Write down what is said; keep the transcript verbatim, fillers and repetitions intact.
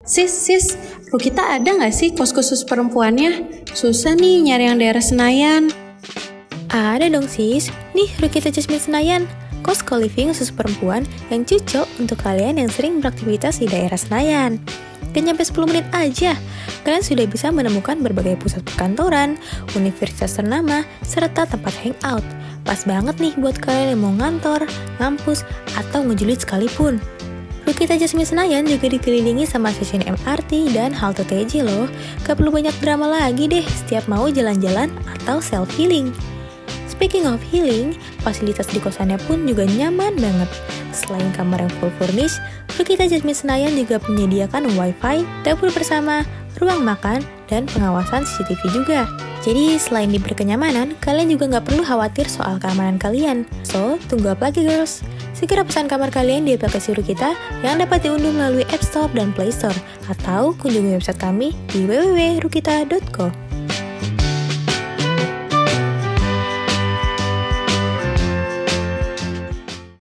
Sis, sis, Rukita ada nggak sih kos khusus perempuannya? Susah nih nyari yang daerah Senayan. Ada dong sis, nih Rukita Jasmine Senayan, kos co-living khusus perempuan yang cocok untuk kalian yang sering beraktivitas di daerah Senayan. Gak nyampe sepuluh menit aja, kalian sudah bisa menemukan berbagai pusat perkantoran, universitas ternama, serta tempat hangout. Pas banget nih buat kalian yang mau ngantor, ngampus, atau ngejulit sekalipun. Rukita Jasmine Senayan juga dikelilingi sama stasiun M R T dan halte T J loh. Gak perlu banyak drama lagi deh setiap mau jalan-jalan atau self-healing. Speaking of healing, fasilitas di kosannya pun juga nyaman banget. Selain kamar yang full furnished, Rukita Jasmine Senayan juga menyediakan wifi, dapur bersama, ruang makan, dan pengawasan C C T V juga. Jadi selain diberi kenyamanan, kalian juga nggak perlu khawatir soal keamanan kalian. So, tunggu apa lagi girls? Segera pesan kamar kalian di aplikasi Rukita yang dapat diunduh melalui App Store dan Play Store. Atau kunjungi website kami di w w w titik rukita titik co.